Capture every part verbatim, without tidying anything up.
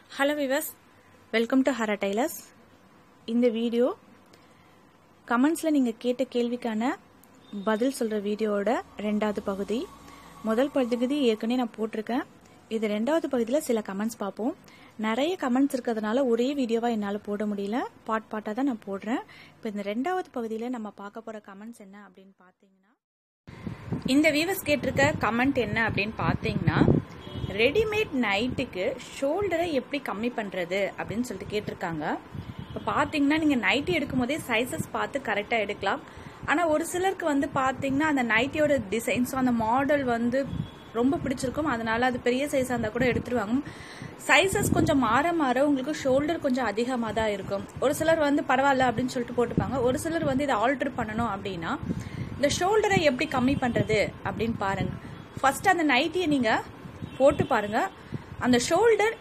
Hello viewers, welcome to Hara Tailors. இந்த video கமெண்ட்ஸ்ல நீங்க கேட்ட கேள்விக்கான பதில் சொல்ற வீடியோவோட ரெண்டாவது பகுதி. முதல் பகுதி ஏற்கனவே நான் போட்டிருக்கேன். இது ரெண்டாவது பகுதியில் சில கமெண்ட்ஸ் பார்ப்போம். நிறைய கமெண்ட்ஸ் இருக்கிறதுனால ஒரே வீடியோவா என்னால் போட முடியல, பார்ட் பார்ட்டாக தான் நான் போடுறேன். இப்போ இந்த ரெண்டாவது பகுதியில் நம்ம பார்க்க போற கமெண்ட்ஸ் என்ன அப்படின்னு பார்த்தீங்கன்னா, இந்த வியூவர்ஸ் கேட்டிருக்க கமெண்ட் என்ன அப்படின்னு பார்த்தீங்கன்னா, ரெடிமேட் நைட்டுக்கு ஷோல்டரை எப்படி கம்மி பண்றது அப்படின்னு சொல்லிட்டு கேட்டிருக்காங்க. இப்போ பார்த்தீங்கன்னா நீங்கள் நைட்டி எடுக்கும் போதே சைஸஸ் பார்த்து கரெக்டாக எடுக்கலாம். ஆனால் ஒரு சிலருக்கு வந்து பார்த்தீங்கன்னா அந்த நைட்டியோட டிசைன்ஸ் அந்த மாடல் வந்து ரொம்ப பிடிச்சிருக்கும், அதனால அது பெரிய சைஸாக இருந்தால் கூட எடுத்துருவாங்க. சைஸஸ் கொஞ்சம் மாற மாற உங்களுக்கு ஷோல்டர் கொஞ்சம் அதிகமாக தான் இருக்கும். ஒரு சிலர் வந்து பரவாயில்ல அப்படின்னு சொல்லிட்டு போட்டுப்பாங்க. ஒரு சிலர் வந்து இதை ஆல்டர் பண்ணணும் அப்படின்னா இந்த ஷோல்டரை எப்படி கம்மி பண்ணுறது அப்படின்னு பாருங்க. ஃபர்ஸ்ட் அந்த நைட்டியை நீங்கள் போட்டு பாருங்க, அந்த ஷோல்டர்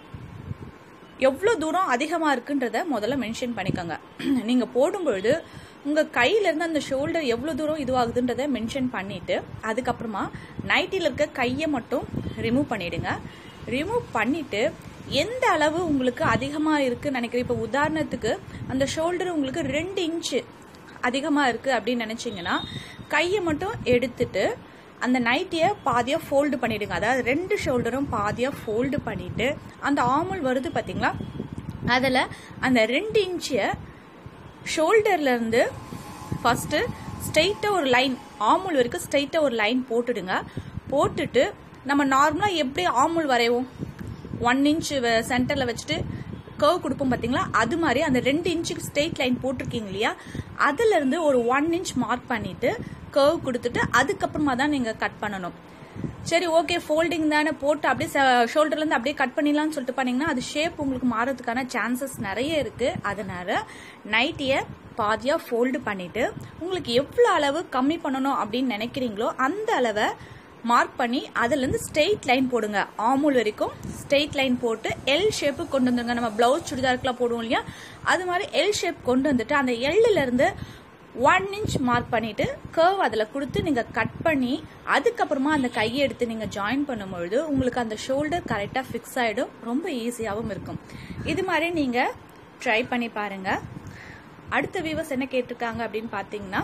எவ்வளோ தூரம் அதிகமாக இருக்குன்றத முதல்ல மென்ஷன் பண்ணிக்கோங்க. நீங்கள் போடும்பொழுது உங்கள் கையிலேருந்து அந்த ஷோல்டர் எவ்வளோ தூரம் இதுவாகுதுன்றதை மென்ஷன் பண்ணிவிட்டு அதுக்கப்புறமா நைட்டியில் இருக்க கையை மட்டும் ரிமூவ் பண்ணிவிடுங்க. ரிமூவ் பண்ணிவிட்டு எந்த அளவு உங்களுக்கு அதிகமாக இருக்குன்னு நினைக்கிறேன். இப்போ உதாரணத்துக்கு அந்த ஷோல்டர் உங்களுக்கு ரெண்டு இன்ச்சு அதிகமாக இருக்குது அப்படின்னு நினச்சிங்கன்னா கையை மட்டும் எடுத்துட்டு அந்த நைட்டியை பாதியாக ஃபோல்டு பண்ணிடுங்க. அதாவது ரெண்டு ஷோல்டரும் பாதியாக ஃபோல்டு பண்ணிட்டு அந்த ஆமுல் வருது பார்த்தீங்களா, அதில் அந்த ரெண்டு இன்ச்சியை ஷோல்டர்லேருந்து ஃபஸ்ட்டு ஸ்ட்ரெயிட்டாக ஒரு லைன் ஆமுல் வரைக்கும் ஸ்ட்ரெயிட்டாக ஒரு லைன் போட்டுடுங்க. போட்டுட்டு நம்ம நார்மலாக எப்படி ஆமுல் வரைவோம், ஒன் இன்ச் சென்டரில் வச்சுட்டு கர்வ் கொடுப்போம் பார்த்தீங்களா, அது மாதிரி அந்த ரெண்டு இன்ச்சுக்கு ஸ்ட்ரெயிட் லைன் போட்டிருக்கீங்க இல்லையா, அதுலேருந்து ஒரு ஒன் இன்ச் மார்க் பண்ணிட்டு கர்வ் கொடுத்துட்டு அதுக்கப்புறமா தான் நீங்கள் கட் பண்ணணும். சரி ஓகே ஃபோல்டிங் தானே போட்டு அப்படியே ஷோல்டர்லேருந்து அப்படியே கட் பண்ணிடலாம்னு சொல்லிட்டு பண்ணிங்கன்னா அது ஷேப் உங்களுக்கு மாறதுக்கான சான்சஸ் நிறைய இருக்குது. அதனால நைட்டியை பாதியாக ஃபோல்டு பண்ணிட்டு உங்களுக்கு எவ்வளோ அளவு கம்மி பண்ணணும் அப்படின்னு நினைக்கிறீங்களோ அந்த அளவை மார்க் பண்ணி அதுலேருந்து ஸ்ட்ரெயிட் லைன் போடுங்க. ஆமுல் வரைக்கும் ஸ்ட்ரெயிட் லைன் போட்டு எல் ஷேப்பு கொண்டு வந்துருங்க. நம்ம பிளவுஸ் சுடிதாருக்குலாம் போடுவோம் இல்லையா, அது மாதிரி எல் ஷேப் கொண்டு வந்துட்டு அந்த எல்லுலேருந்து ஒன் இன்ச் மார்க் பண்ணிட்டு கர்வ் அதில் கொடுத்து நீங்கள் கட் பண்ணி அதுக்கப்புறமா அந்த கையை எடுத்து நீங்கள் ஜாயின் பண்ணும்பொழுது உங்களுக்கு அந்த ஷோல்டர் கரெக்டாக ஃபிக்ஸ் ஆகிடும், ரொம்ப ஈஸியாகவும் இருக்கும். இது மாதிரி நீங்கள் ட்ரை பண்ணி பாருங்க. அடுத்த வியூவர்ஸ் என்ன கேட்டிருக்காங்க அப்படின்னு பார்த்தீங்கன்னா,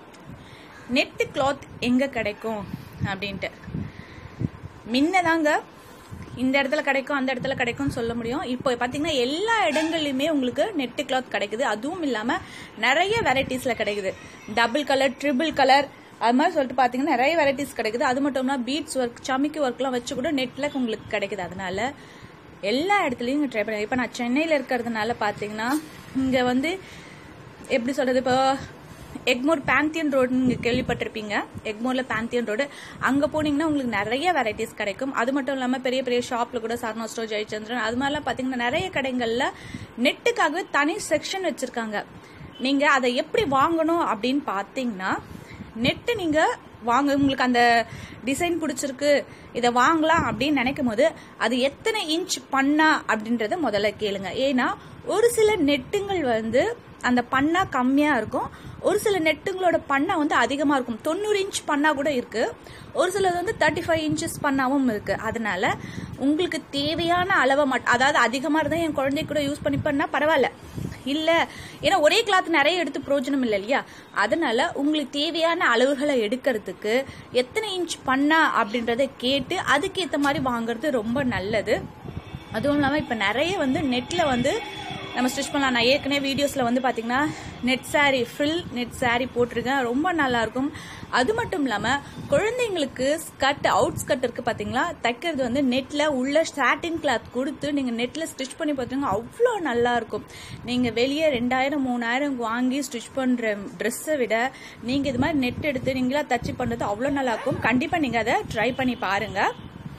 நெட்டு கிளாத் எங்கே கிடைக்கும் அப்படின்ட்டு. முன்னதாங்க இந்த இடத்துல கிடைக்கும் அந்த இடத்துல கிடைக்கும்னு சொல்ல முடியும். இப்போ பார்த்தீங்கன்னா எல்லா இடங்கள்லையுமே உங்களுக்கு நெட்டு கிளாத் கிடைக்குது. அதுவும் இல்லாமல் நிறைய வெரைட்டிஸில் கிடைக்குது. டபுள் கலர், ட்ரிபிள் கலர், அது மாதிரி சொல்லிட்டு பார்த்தீங்கன்னா நிறைய வெரைட்டிஸ் கிடைக்குது. அது மட்டும் இல்லாமல் பீட்ஸ் ஒர்க், சமிக்கி ஒர்க்லாம் வச்சு கூட நெட்டில் உங்களுக்கு கிடைக்குது. அதனால எல்லா இடத்துலையும் ட்ரை பண்ணுங்க. இப்போ நான் சென்னையில் இருக்கிறதுனால பார்த்தீங்கன்னா இங்கே வந்து எப்படி சொல்கிறது, இப்போ எக்மோர் பேந்தியன் ரோடு நீங்கள் கேள்விப்பட்டிருப்பீங்க. எக்மோரில் பேந்தியன் ரோடு, அங்கே போனீங்கன்னா உங்களுக்கு நிறைய வெரைட்டிஸ் கிடைக்கும். அது மட்டும் இல்லாமல் பெரிய பெரிய ஷாப்பில் கூட சரணா ஸ்டோர், ஜெயச்சந்திரன், அது மாதிரிலாம் பார்த்தீங்கன்னா நிறைய கடைகளில் நெட்டுக்காகவே தனி செக்ஷன் வச்சுருக்காங்க. நீங்கள் அதை எப்படி வாங்கணும் அப்படின்னு பார்த்தீங்கன்னா, நெட்டு நீங்கள் வாங்க உங்களுக்கு அந்த டிசைன் பிடிச்சிருக்கு இதை வாங்கலாம் அப்படின்னு நினைக்கும் போது அது எத்தனை இன்ச் பண்ணா அப்படின்றத முதல்ல கேளுங்க. ஏன்னா ஒரு சில நெட்டுங்கள் வந்து அந்த பண்ணா கம்மியாக இருக்கும், ஒரு சில நெட்டுங்களோட பண்ணா வந்து அதிகமாக இருக்கும். தொண்ணூறு இன்ச் பண்ணா கூட இருக்கு, ஒரு சிலது வந்து தேர்ட்டி ஃபைவ் இன்ச்சஸ் பண்ணாவும் இருக்கு. அதனால உங்களுக்கு தேவையான அளவை மட்டும், அதாவது அதிகமாக இருந்தால் என் குழந்தை கூட யூஸ் பண்ணி பண்ணா பரவாயில்ல, இல்லை ஏன்னா ஒரே கிளாத் நிறைய எடுத்து பிரயோஜனம் இல்லை இல்லையா. அதனால உங்களுக்கு தேவையான அளவுகளை எடுக்கிறதுக்கு எத்தனை இன்ச் பண்ணா அப்படின்றத கேட்டு அதுக்கேற்ற மாதிரி வாங்குறது ரொம்ப நல்லது. அதுவும் இல்லாமல் இப்போ நிறைய வந்து நெட்டில் வந்து நம்ம ஸ்டிச் பண்ணலாம். நான் ஏற்கனவே வீடியோஸில் வந்து பார்த்தீங்கன்னா net sari, frill net sari போட்டிருக்கேன், ரொம்ப நல்லாயிருக்கும். அது மட்டும் இல்லாமல் குழந்தைங்களுக்கு ஸ்கர்ட், அவுட் ஸ்கர்ட் இருக்குது பார்த்தீங்களா, தைக்கிறது வந்து நெட்டில் உள்ள சாட்டின் கிளாத் கொடுத்து நீங்கள் நெட்டில் ஸ்டிச் பண்ணி பார்த்தீங்கன்னா அவ்வளோ நல்லாயிருக்கும். நீங்கள் வெளியே ரெண்டாயிரம் மூணாயிரம் வாங்கி ஸ்டிச் பண்ணுற ட்ரெஸ்ஸை விட நீங்கள் இது மாதிரி நெட் எடுத்து நீங்களா தச்சு பண்ணுறது அவ்வளோ நல்லாயிருக்கும். கண்டிப்பாக நீங்கள் அதை ட்ரை பண்ணி பாருங்கள்.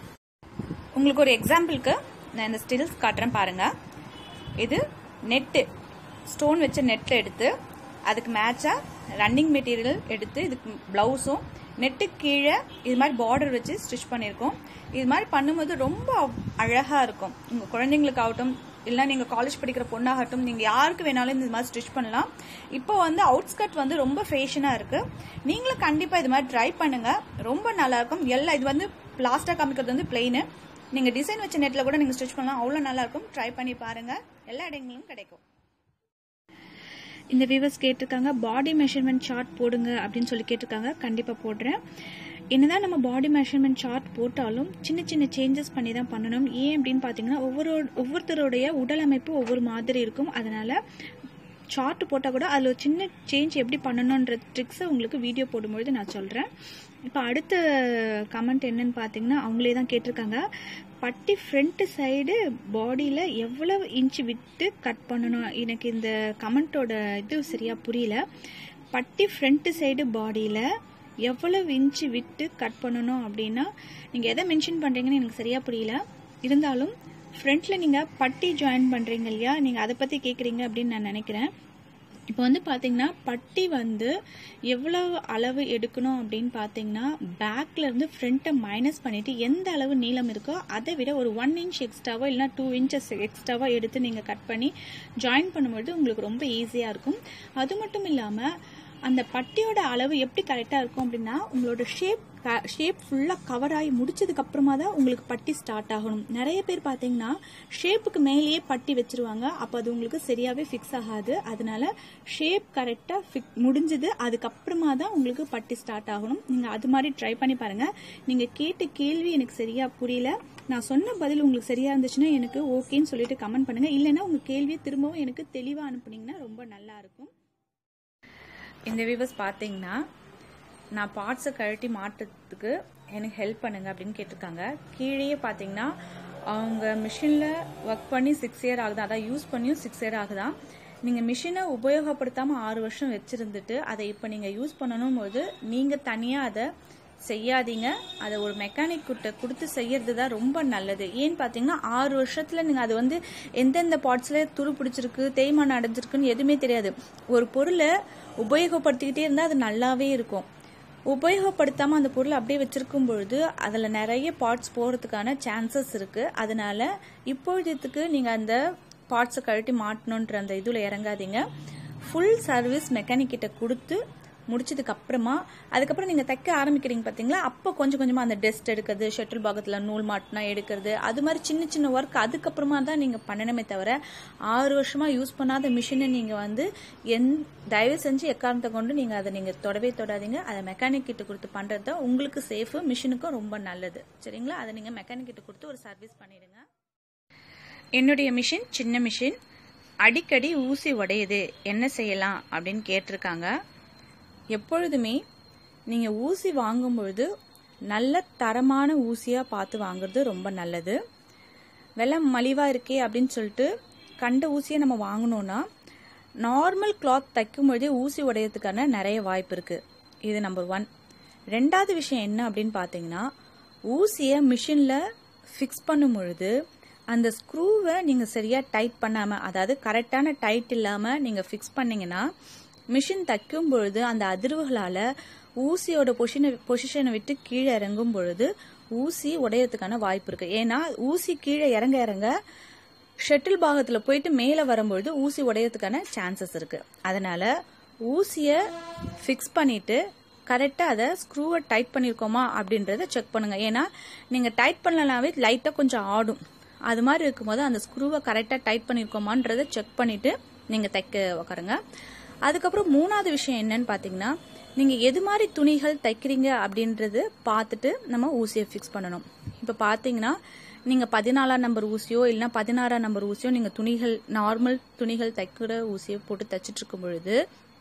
உங்களுக்கு ஒரு எக்ஸாம்பிளுக்கு நான் இந்த ஸ்டில்ஸ் காட்டுறேன் பாருங்கள். இது நெட்டு ஸ்டோன் வச்ச நெட்டில் எடுத்து அதுக்கு மேட்சாக ரன்னிங் மெட்டீரியல் எடுத்து இதுக்கு ப்ளவுஸும் நெட்டு கீழே இது மாதிரி பார்டர் வச்சு ஸ்டிச் பண்ணியிருக்கோம். இது மாதிரி பண்ணும்போது ரொம்ப அழகாக இருக்கும். உங்கள் குழந்தைங்களுக்கு ஆகட்டும், இல்லை நீங்கள் காலேஜ் படிக்கிற பொண்ணாகட்டும், நீங்கள் யாருக்கு வேணாலும் இந்த மாதிரி ஸ்டிச் பண்ணலாம். இப்போ வந்து அவுட்ஸ்கர்ட் வந்து ரொம்ப ஃபேஷனாக இருக்குது. நீங்களும் கண்டிப்பாக இது மாதிரி ட்ரை பண்ணுங்கள், ரொம்ப நல்லாயிருக்கும். எல்லாம் இது வந்து லாஸ்ட்டாக காமிக்கிறது வந்து பிளெயின், நீங்கள் டிசைன் வச்ச நெட்டில் கூட நீங்கள் ஸ்டிச் பண்ணலாம், அவ்வளோ நல்லாயிருக்கும். ட்ரை பண்ணி பாருங்கள், எல்லா இடங்களும் கிடைக்கும். இந்த வியூவர்ஸ் கேட்டிருக்காங்க பாடி மெஷர்மெண்ட் சார்ட் போடுங்க அப்படின்னு சொல்லி கேட்டிருக்காங்க. கண்டிப்பாக போடுறேன். என்னதான் நம்ம பாடி மெஷர்மெண்ட் சார்ட் போட்டாலும் சின்ன சின்ன சேஞ்சஸ் பண்ணி தான் பண்ணணும். ஏன் அப்படின்னு பார்த்தீங்கன்னா ஒவ்வொரு ஒவ்வொருத்தருடைய உடல் அமைப்பு ஒவ்வொரு மாதிரி இருக்கும். அதனால சார்ட் போட்டால் கூட அதில் சின்ன சேஞ்ச் எப்படி பண்ணணுன்ற ட்ரிக்ஸை உங்களுக்கு வீடியோ போடும்பொழுது நான் சொல்கிறேன். இப்போ அடுத்த கமெண்ட் என்னன்னு பார்த்தீங்கன்னா அவங்களே தான் கேட்டிருக்காங்க, பட்டி ஃப்ரண்ட்டு சைடு பாடியில் எவ்வளவு இன்ச்சு விட்டு கட் பண்ணணும். எனக்கு இந்த கமெண்ட்டோட இது சரியாக புரியல. பட்டி ஃப்ரண்ட்டு சைடு பாடியில் எவ்வளவு இன்ச்சு விட்டு கட் பண்ணணும் அப்படின்னா நீங்கள் எதை மென்ஷன் பண்ணுறீங்கன்னு எனக்கு சரியாக புரியல. இருந்தாலும் ஃப்ரண்ட்டில் நீங்கள் பட்டி ஜாயின் பண்ணுறீங்க இல்லையா, நீங்கள் அதை பற்றி கேட்குறீங்க அப்படின்னு நான் நினைக்கிறேன். இப்போ வந்து பார்த்தீங்கன்னா பட்டி வந்து எவ்வளவு அளவு எடுக்கணும் அப்படின்னு பார்த்தீங்கன்னா பேக்கில் இருந்து ஃப்ரண்ட்டை மைனஸ் பண்ணிவிட்டு எந்த அளவு நீளம் இருக்கோ அதை விட ஒரு ஒன் இன்ச் எக்ஸ்ட்ராவோ இல்லைனா டூ இன்ச்சஸ் எக்ஸ்ட்ராவோ எடுத்து நீங்கள் கட் பண்ணி ஜாயின் பண்ணும்போது உங்களுக்கு ரொம்ப ஈஸியாக இருக்கும். அது மட்டும் இல்லாமல் அந்த பட்டியோட அளவு எப்படி கரெக்டாக இருக்கும் அப்படின்னா உங்களோட ஷேப் ஷேப் ஃபுல்லாக கவர் ஆகி முடிச்சதுக்கு அப்புறமா தான் உங்களுக்கு பட்டி ஸ்டார்ட் ஆகணும். நிறைய பேர் பார்த்தீங்கன்னா ஷேப்புக்கு மேலேயே பட்டி வச்சிருவாங்க, அப்போ அது உங்களுக்கு சரியாகவே ஃபிக்ஸ் ஆகாது. அதனால ஷேப் கரெக்டாக ஃபிக் முடிஞ்சது அதுக்கப்புறமா தான் உங்களுக்கு பட்டி ஸ்டார்ட் ஆகணும். நீங்கள் அது மாதிரி ட்ரை பண்ணி பாருங்கள். நீங்கள் கேட்ட கேள்வி எனக்கு சரியாக புரியல, நான் சொன்ன பதில் உங்களுக்கு சரியாக இருந்துச்சுன்னா எனக்கு ஓகேன்னு சொல்லிட்டு கமெண்ட் பண்ணுங்கள். இல்லைன்னா உங்கள் கேள்வியை திரும்பவும் எனக்கு தெளிவாக அனுப்புனீங்கன்னா ரொம்ப நல்லா இருக்கும். இந்த வியூவர்ஸ் பார்த்தீங்கன்னா நான் பார்ட்ஸை கழட்டி மாட்டுறதுக்கு எனக்கு ஹெல்ப் பண்ணுங்க அப்படின்னு கேட்டிருக்காங்க. கீழேயே பார்த்தீங்கன்னா அவங்க மிஷினில் ஒர்க் பண்ணி சிக்ஸ் இயர் ஆகுதான், அதான் யூஸ் பண்ணியும் சிக்ஸ் இயர் ஆகுதான். நீங்கள் மிஷினை உபயோகப்படுத்தாமல் ஆறு வருஷம் வச்சுருந்துட்டு அதை இப்போ நீங்கள் யூஸ் பண்ணணும் போது நீங்கள் தனியாக அதை செய்யாதீங்க. அதை ஒரு மெக்கானிக் கிட்ட கொடுத்து செய்யறது தான் ரொம்ப நல்லது. ஏன்னு பார்த்தீங்கன்னா ஆறு வருஷத்தில் நீங்கள் அது வந்து எந்தெந்த பார்ட்ஸில் துரு பிடிச்சிருக்கு தேய்மானம் அடைஞ்சிருக்குன்னு எதுவுமே தெரியாது. ஒரு பொருளை உபயோகப்படுத்திக்கிட்டே இருந்தால் அது நல்லாவே இருக்கும். உபயோகப்படுத்தாமல் அந்த பொருளை அப்படியே வச்சிருக்கும் பொழுது அதில் நிறைய பார்ட்ஸ் போகிறதுக்கான சான்சஸ் இருக்குது. அதனால இப்பொழுதுக்கு நீங்கள் அந்த பார்ட்ஸை கழட்டி மாட்டணுன்ற அந்த இதில் இறங்காதீங்க. ஃபுல் சர்வீஸ் மெக்கானிக் கிட்ட கொடுத்து முடிச்சதுக்கு அப்புறமா அதுக்கப்புறம் நீங்கள் தைக்க ஆரம்பிக்கிறீங்க பார்த்தீங்களா, அப்போ கொஞ்சம் கொஞ்சமாக அந்த டெஸ்ட் எடுக்கிறது, ஷட்டில் பாகத்தில் நூல் மாட்டினா எடுக்கிறது, அது மாதிரி சின்ன சின்ன ஒர்க் அதுக்கப்புறமா தான் நீங்கள் பண்ணணுமே தவிர ஆறு வருஷமாக யூஸ் பண்ணாத மிஷினை நீங்கள் வந்து என் தயவு செஞ்சு எக்காரணத்தை கொண்டு நீங்கள் அதை நீங்கள் தொடவே தொடாதீங்க. அதை மெக்கானிக் கிட்ட கொடுத்து பண்ணுறது தான் உங்களுக்கு சேஃபு, மிஷினுக்கும் ரொம்ப நல்லது. சரிங்களா, அதை நீங்கள் மெக்கானிக் கிட்ட கொடுத்து ஒரு சர்வீஸ் பண்ணிடுங்க. என்னுடைய மிஷின் சின்ன மிஷின், அடிக்கடி ஊசி உடையுது, என்ன செய்யலாம் அப்படின்னு கேட்டிருக்காங்க. எப்பொழுதுமே நீங்கள் ஊசி வாங்கும்பொழுது நல்ல தரமான ஊசியாக பார்த்து வாங்குறது ரொம்ப நல்லது. விலை மலிவாக இருக்கே அப்படின்னு சொல்லிட்டு கண்ட ஊசியை நம்ம வாங்கினோன்னா நார்மல் கிளாத் தைக்கும் பொழுதே ஊசி உடையறதுக்கான நிறைய வாய்ப்பு இருக்குது. இது நம்பர் ஒன். ரெண்டாவது விஷயம் என்ன அப்படின்னு பார்த்தீங்கன்னா ஊசியை மிஷினில் ஃபிக்ஸ் பண்ணும் பொழுது அந்த ஸ்க்ரூவை நீங்கள் சரியாக டைட் பண்ணாமல், அதாவது கரெக்டான டைட் இல்லாமல் நீங்கள் ஃபிக்ஸ் பண்ணிங்கன்னா மிஷின் தைக்கும் பொழுது அந்த அதிர்வுகளால் ஊசியோட பொசிஷனை பொசிஷனை விட்டு கீழே இறங்கும் பொழுது ஊசி உடையறதுக்கான வாய்ப்பு இருக்கு. ஏன்னா ஊசி கீழே இறங்க இறங்க ஷட்டில் பாகத்தில் போயிட்டு மேலே வரும்பொழுது ஊசி உடையறதுக்கான சான்சஸ் இருக்கு. அதனால ஊசியை ஃபிக்ஸ் பண்ணிட்டு கரெக்டாக அதை ஸ்க்ரூவை டைட் பண்ணியிருக்கோமா அப்படின்றத செக் பண்ணுங்க. ஏன்னா நீங்கள் டைட் பண்ணலனாவே லைட்டாக கொஞ்சம் ஆடும். அது மாதிரி இருக்கும்போது அந்த ஸ்க்ரூவை கரெக்டாக டைட் பண்ணியிருக்கோமான்றதை செக் பண்ணிட்டு நீங்கள் தைக்க உட்காருங்க. அதுக்கப்புறம் மூணாவது விஷயம் என்னன்னு பார்த்தீங்கன்னா நீங்கள் எது மாதிரி துணிகள் தைக்கிறீங்க அப்படின்றது பார்த்துட்டு நம்ம ஊசியை ஃபிக்ஸ் பண்ணணும். இப்போ பார்த்தீங்கன்னா நீங்கள் பதினாலாம் நம்பர் ஊசியோ இல்லைனா பதினாறாம் நம்பர் ஊசியோ நீங்கள் துணிகள் நார்மல் துணிகள் தைக்கிற ஊசியை போட்டு தைச்சிட்டு இருக்கும் பொழுது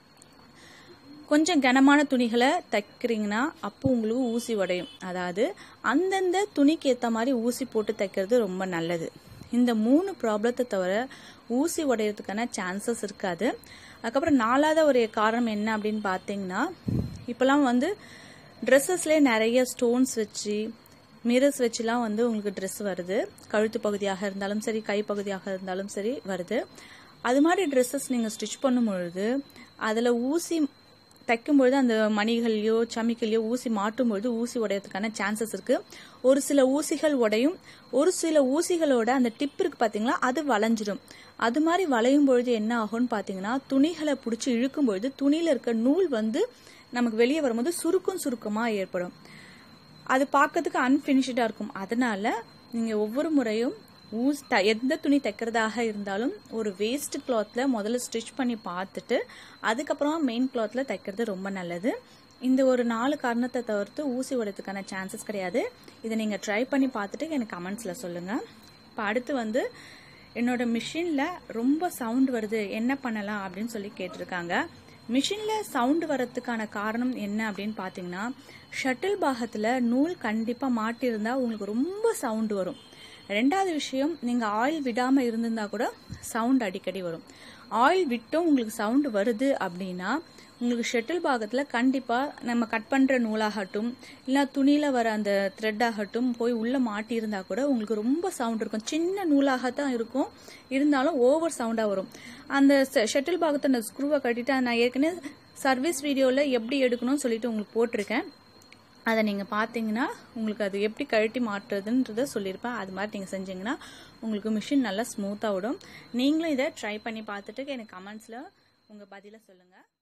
கொஞ்சம் கனமான துணிகளை தைக்கிறீங்கன்னா அப்போ உங்களுக்கு ஊசி உடையும். அதாவது அந்தந்த துணிக்கு ஏற்ற மாதிரி ஊசி போட்டு தைக்கிறது ரொம்ப நல்லது. இந்த மூணு ப்ராப்ளத்தை தவிர ஊசி உடையறதுக்கான சான்சஸ் இருக்காது. அதுக்கப்புறம் நாலாவது ஒரு காரணம் என்ன அப்படின்னு பார்த்தீங்கன்னா இப்போலாம் வந்து ட்ரெஸ்ஸஸ்லேயே நிறைய ஸ்டோன்ஸ் வச்சு மிரர்ஸ் வச்சுலாம் வந்து உங்களுக்கு ட்ரெஸ் வருது. கழுத்து பகுதியாக இருந்தாலும் சரி கை பகுதியாக இருந்தாலும் சரி வருது. அது மாதிரி ட்ரெஸ்ஸஸ் நீங்கள் ஸ்டிச் பண்ணும் பொழுது அதில் ஊசி தைக்கும்பொழுது அந்த மணிகள்லையோ சமிக்கலையோ ஊசி மாட்டும் பொழுது ஊசி உடையறதுக்கான சான்சஸ் இருக்கு. ஒரு சில ஊசிகள் உடையும், ஒரு சில ஊசிகளோட அந்த டிப் இருக்கு பார்த்தீங்களா அது வளைஞ்சிடும். அது மாதிரி வளையும் பொழுது என்ன ஆகும்னு பார்த்தீங்கன்னா துணிகளை பிடிச்சி இழுக்கும் பொழுது துணியில் இருக்க நூல் வந்து நமக்கு வெளியே வரும்போது சுருக்கம் சுருக்கமாக ஏற்படும். அது பார்க்கறதுக்கு அன்பினிஷ்டாக இருக்கும். அதனால நீங்கள் ஒவ்வொரு முறையும் ஊஸ் த எந்த துணி தைக்கிறதாக இருந்தாலும் ஒரு வேஸ்ட் கிளாத்தில் முதல்ல ஸ்டிச் பண்ணி பார்த்துட்டு அதுக்கப்புறமா மெயின் கிளாத்தில் தைக்கிறது ரொம்ப நல்லது. இந்த ஒரு நாலு காரணத்தை தவிர்த்து ஊசி விடுறதுக்கான சான்சஸ் கிடையாது. இதை நீங்கள் ட்ரை பண்ணி பார்த்துட்டு எனக்கு கமெண்ட்ஸில் சொல்லுங்கள். இப்போ அடுத்து வந்து என்னோட மிஷினில் ரொம்ப சவுண்ட் வருது, என்ன பண்ணலாம் அப்படின்னு சொல்லி கேட்டிருக்காங்க. மிஷினில் சவுண்டு வரத்துக்கான காரணம் என்ன அப்படின்னு பார்த்தீங்கன்னா, ஷட்டில் பாகத்தில் நூல் கண்டிப்பாக மாட்டியிருந்தால் உங்களுக்கு ரொம்ப சவுண்டு வரும். ரெண்டாவது விஷயம், நீங்கள் ஆயில் விடாமல் இருந்திருந்தா கூட சவுண்ட் அடிக்கடி வரும். ஆயில் விட்டும் உங்களுக்கு சவுண்டு வருது அப்படின்னா உங்களுக்கு ஷட்டில் பாகத்தில் கண்டிப்பாக நம்ம கட் பண்ணுற நூலாகட்டும் இல்லை துணியில் வர அந்த த்ரெட் ஆகட்டும் போய் உள்ளே மாட்டியிருந்தா கூட உங்களுக்கு ரொம்ப சவுண்ட் இருக்கும். சின்ன நூலாகத்தான் இருக்கும், இருந்தாலும் ஓவர் சவுண்டாக வரும். அந்த ஷட்டில் பாகத்தை அந்த ஸ்க்ரூவை கட்டிட்டு நான் ஏற்கனவே சர்வீஸ் வீடியோவில் எப்படி எடுக்கணும்னு சொல்லிட்டு உங்களுக்கு போட்டிருக்கேன். அதை நீங்கள் பார்த்தீங்கன்னா உங்களுக்கு அது எப்படி கழட்டி மாட்டுறதுன்றதை சொல்லியிருப்பேன். அது மாதிரி நீங்கள் செஞ்சீங்கன்னா உங்களுக்கு மிஷின் நல்லா ஸ்மூத்தாக விடும். நீங்களும் இதை ட்ரை பண்ணி பார்த்துட்டு எனக்கு கமெண்ட்ஸில் உங்கள் பதிலை சொல்லுங்கள்.